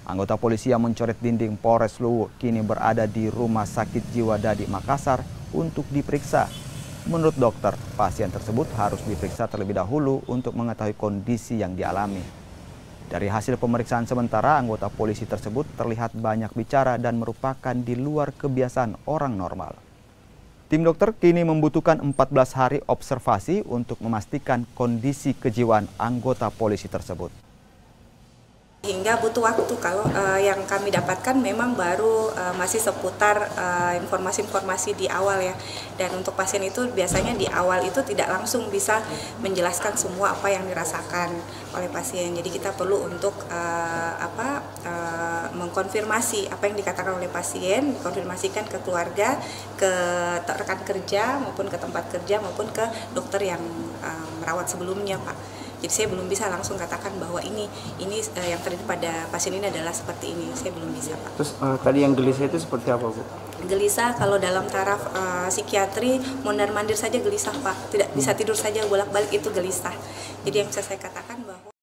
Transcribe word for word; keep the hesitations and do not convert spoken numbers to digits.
Anggota polisi yang mencoret dinding Polres Luwu kini berada di Rumah Sakit Jiwa Dadi Makassar untuk diperiksa. Menurut dokter, pasien tersebut harus diperiksa terlebih dahulu untuk mengetahui kondisi yang dialami. Dari hasil pemeriksaan sementara, anggota polisi tersebut terlihat banyak bicara dan merupakan di luar kebiasaan orang normal. Tim dokter kini membutuhkan empat belas hari observasi untuk memastikan kondisi kejiwaan anggota polisi tersebut. Hingga butuh waktu, kalau uh, yang kami dapatkan memang baru uh, masih seputar informasi-informasi uh, di awal ya. Dan untuk pasien itu biasanya di awal itu tidak langsung bisa menjelaskan semua apa yang dirasakan oleh pasien. Jadi kita perlu untuk uh, apa uh, mengkonfirmasi apa yang dikatakan oleh pasien, dikonfirmasikan ke keluarga, ke rekan kerja maupun ke tempat kerja maupun ke dokter yang uh, merawat sebelumnya, Pak. Jadi saya belum bisa langsung katakan bahwa ini ini uh, yang terjadi pada pasien ini adalah seperti ini. Saya belum bisa, Pak. Terus uh, tadi yang gelisah itu seperti apa, Bu? Gelisah kalau dalam taraf uh, psikiatri, mondar-mandir saja gelisah, Pak. Tidak bisa tidur saja bolak-balik, itu gelisah. Jadi yang bisa saya katakan bahwa